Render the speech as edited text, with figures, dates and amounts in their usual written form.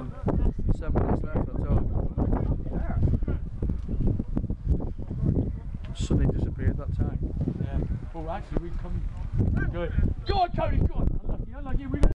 7 minutes left, I told. Suddenly disappeared that time. Yeah. Oh, actually, we've come. Good. Go on, Cody. Go on. Unlucky. Unlucky. We got.